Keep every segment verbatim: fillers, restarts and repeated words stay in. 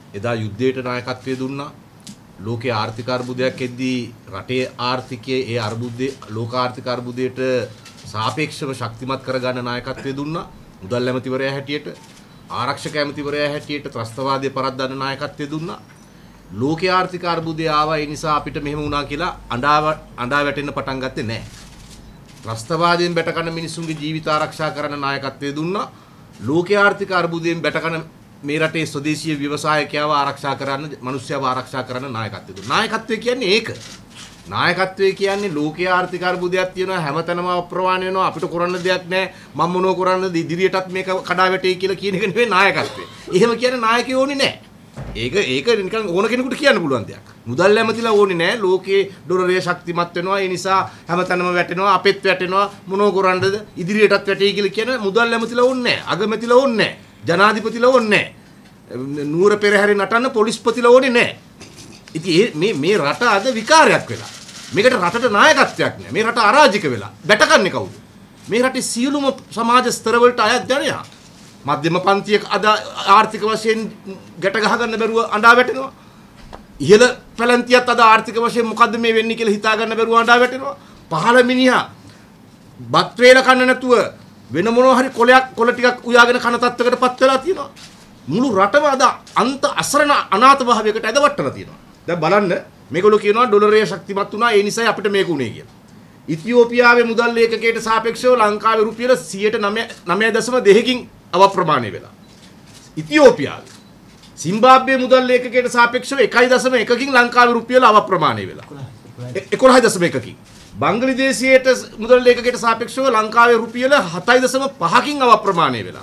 එදා යුද්ධයට නායකත්වය දුන්නා. ලෝකයේ ආර්ථික අර්බුදයක් එද්දී රටේ ආර්ථිකයේ ඒ අර්බුදේ ලෝක ආර්ථික අර්බුදයට සාපේක්ෂව ශක්තිමත් කරගන්න නායකත්වය දුන්නා. මුදල් ඇමතිවරයා හැටියට, ආරක්ෂක ඇමතිවරයා හැටියට ත්‍රස්තවාදයේ පරද්දන්න නායකත්වය දුන්නා. ලෝකයේ ආර්ථික අර්බුදය ආවා ඒ නිසා අපිට මෙහෙම වුණා කියලා අඬා අඬා වැටෙන්න පටන් ගත්තේ නැහැ. ත්‍රස්තවාදයෙන් බැටකන මිනිසුන්ගේ ජීවිත ආරක්ෂා කරන නායකත්වය දුන්නා. ලෝකයේ ආර්ථික අර්බුදයෙන් බැටකන මේ රටේ ස්වදේශීය ව්‍යවසායකයව ආරක්ෂා කරන්න, මිනිස්සුන්ව ආරක්ෂා කරන්න නායකත්වය දුන්නා. නායකත්වය කියන්නේ ඒක. නායකත්වය කියන්නේ ලෝකයේ ආර්ථික අර්බුදයක් තියෙනවා, හැමතැනම අප්‍රමාණ වෙනවා, අපිට කරන්න දෙයක් නැහැ, මම මොනව කරන්නද, ඉදිරියටත් මේක කඩා වැටෙයි කියලා කියන එක නෙවෙයි නායකත්වය. එහෙම කියන්නේ නායකයෝ ඕනේ නැහැ. ඒක ඒක නිකන් ඕන කෙනෙකුට කියන්න පුළුවන් දෙයක්. මුදල් ඇමතිලා ඕනේ නැහැ. ලෝකයේ ඩොලරය ශක්තිමත් වෙනවා. ඒ නිසා හැමතැනම වැටෙනවා, අපෙත් වැටෙනවා, මොනව කරන්නද, ඉදිරියටත් වැටෙයි කියලා කියන මුදල් ඇමතිලා ඕනේ නැහැ. අගමැතිලා ඕනේ නැහැ. ජනාධිපතිලා ඕනේ නැහැ. නුවර පෙරහැරේ නටන්න පොලිස්පතිලා ඕනේ නැහැ. ඉතින් මේ මේ රට අද විකාරයක් වෙලා. මේකට රටට නායකත්වයක් නැහැ. මේ රට අරාජික වෙලා. බැටකන්නේ කවුද? මේ රටේ සියලුම සමාජ ස්තර වලට අයත් ජනයා. මධ්‍යම පන්තියක අද ආර්ථික වශයෙන් ගැට ගහ ගන්න බැරුව අඬා වැටෙනවා. ඉහළ පැලැන්තියත් අද ආර්ථික වශයෙන් මොකද්ද මේ වෙන්නේ කියලා හිතා ගන්න බැරුව අඬා වැටෙනවා. පහළ මිනිහා බත් වේල කන්න නැතුව වෙන මොනවා හරි කොලයක් කොල ටිකක් උයාගෙන කන තත්ත්වයකටපත් වෙලා තියෙනවා. මුළු රටම අද අන්ත අසරණ අනාථ භාවයකට ඇදවට්ටලා තියෙනවා. දැන් බලන්න මේගොල්ලෝ කියනවා ඩොලරය ශක්තිමත් වුණා ඒ නිසා අපිට මේක උනේ කියලා. ඉතියෝපියාවේ මුදල් ලේඛකයට සාපේක්ෂව ලංකාවේ රුපියල සියයට නවය දශම දෙකකින් අවප්‍රමාණය වෙලා. ඉතියෝපියාවේ සිම්බාබ්වේ මුදල් ලේඛකයට සාපේක්ෂව එකයි දශම එකකින් ලංකාවේ රුපියල අවප්‍රමාණය වෙලා. එකොළහයි දශම එකකින්. බංග්ලාදේශයට මුදල් ලේඛකයට සාපේක්ෂව ලංකාවේ රුපියල හතයි දශම පහකින් අවප්‍රමාණය වෙලා.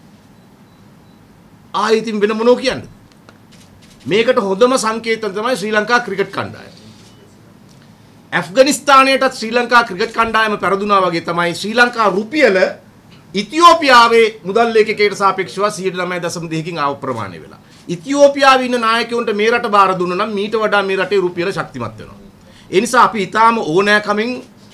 ආයිතින් වෙන මොනෝ කියන්නේ? මේකට හොඳම සංකේතය තමයි ශ්‍රී ලංකා ක්‍රිකට් කණ්ඩායම. ඇෆ්ගනිස්තානයටත් ශ්‍රී ලංකා ක්‍රිකට් කණ්ඩායම පෙරදුනා වගේ තමයි ශ්‍රී ලංකා රුපියල ඉතියෝපියාවේ මුදල් ලේඛකයට සාපේක්ෂව සියයට නවය දශම දෙකකින් අවප්‍රමාණය වෙලා. ඉතියෝපියාවේ ඉන්න නායකයන්ට මේ රට බාර දුන්නා නම් මීට වඩා මේ රටේ රුපියල ශක්තිමත් වෙනවා. ඒ නිසා අපි ඊටාම ඕනෑකමින්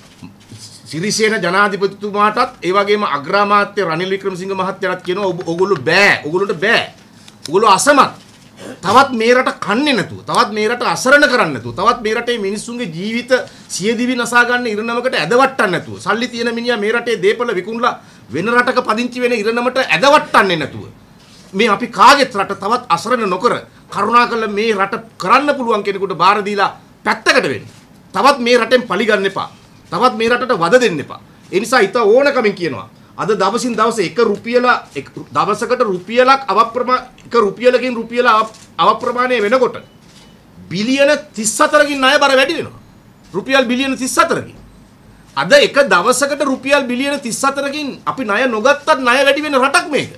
සිරිසේන ජනාධිපතිතුමාටත් ඒ වගේම අග්‍රාමාත්‍ය රනිල් වික්‍රමසිංහ මහත්තයාට කියනවා ඔයගොල්ලෝ බෑ, ඔයගොල්ලොන්ට බෑ. ඔයගොල්ලෝ අසමත්. තවත් මේ රට කන්නේ නැතුව, තවත් මේ රට අසරණ කරන්නේ නැතුව, තවත් මේ රටේ මිනිස්සුන්ගේ ජීවිත සියදිවි නසා ගන්න ඉරණමකට ඇදවට්ටන්න නැතුව, සල්ලි තියෙන මිනිහා මේ රටේ දේපල විකුණලා වෙන රටක පදිංචි වෙන ඉරණමට ඇදවට්ටන්නේ නැතුව මේ අපි කාගෙත් රට තවත් අසරණ නොකර කරුණාකරලා මේ රට කරන්න පුළුවන් කෙනෙකුට බාර දීලා පැත්තකට වෙන්න. තවත් මේ රටෙන් පලි ගන්න එපා. තවත් මේ රටට වද දෙන්න එපා. ඒ නිසා ඊට ඕනකමින් කියනවා. අද දවසින් දවස එක රුපියල දවසකට රුපියලක් අවප්‍රමාණ එක රුපියලකින් රුපියල අවප්‍රමාණය වෙනකොට බිලියන තිස් හතරකින් ණය බර වැඩි වෙනවා. රුපියල් බිලියන තිස් හතරකින්. අද එක දවසකට රුපියල් බිලියන තිස් හතරකින් අපි ණය නොගත්තත් ණය වැඩි වෙන රටක් මේක.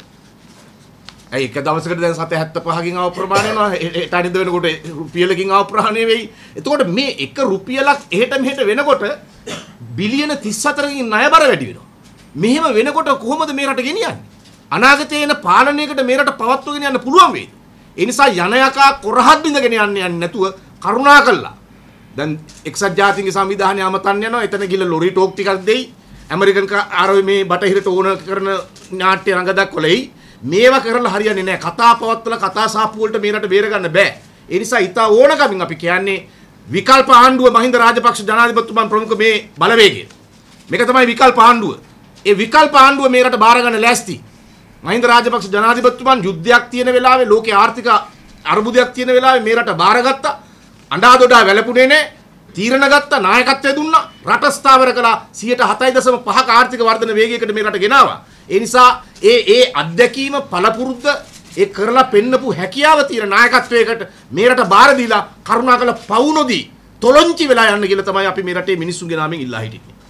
ඇයි එක දවසකට දැන් සත හැත්තෑ පහකින් අවප්‍රමාණය වෙනවා. ඊට අනිද්ද වෙනකොට රුපියලකින් අවප්‍රමාණය වෙයි. එතකොට මේ එක රුපියලක් එහෙට මෙහෙට වෙනකොට බිලියන තිස් හතරකින් ණය බර වැඩි වෙනවා. මෙහෙම වෙනකොට කොහොමද මේ රට ගෙනියන්නේ? අනාගතයේ එන පාලනයකට මේ රට පවත්වගෙන යන්න පුළුවන් වේද? ඒ නිසා යන යකා කොරහත් බින්දගෙන යන්න යන්නේ නැතුව කරුණාකරලා දැන් එක්සත් ජාතීන්ගේ සංවිධානය අමතන්න යනවා. එතන ගිහලා ලොරි ටෝක් ටිකක් දෙයි. ඇමරිකන් ආරෝ මේ බටහිරට ඕන කරන නාට්‍ය රංග දක්වලයි. මේවා කරලා හරියන්නේ නැහැ. කතා පවත්වලා කතා සාප්පු වලට මේ රට බේර ගන්න බෑ. ඒ නිසා ඊට ඕනකමින් අපි කියන්නේ විකල්ප ආණ්ඩුව මහින්ද රාජපක්ෂ ජනාධිපතිතුමන් ප්‍රමුඛ මේ බලවේගය. මේක තමයි විකල්ප ආණ්ඩුව. ඒ විකල්ප ආණ්ඩුව මේ රට බාර ගන්න ලෑස්ති. මහින්ද රාජපක්ෂ ජනාධිපතිතුමන් යුද්ධයක් තියෙන වෙලාවේ ලෝකේ ආර්ථික අර්බුදයක් තියෙන වෙලාවේ මේ රට බාරගත්තා. අඬා දොඩා වැළපුණේ නැහැ. තීරණ ගත්තා, නායකත්වය දුන්නා, රට ස්ථාවර කළා. සියයට හතයි දශම පහක ආර්ථික වර්ධන වේගයකට මේ රට ගෙනාවා. ඒ නිසා ඒ ඒ අත්දැකීම පළපුරුද්ද ඒ කරලා පෙන්නපු හැකියාව තියෙන නායකත්වයකට මේ රට බාර දීලා කරුණාකර පවු නොදී තොලොංචි වෙලා යන්න කියලා තමයි අපි මේ රටේ මිනිස්සුන්ගේ නාමයෙන් ඉල්ලා හිටින්නේ.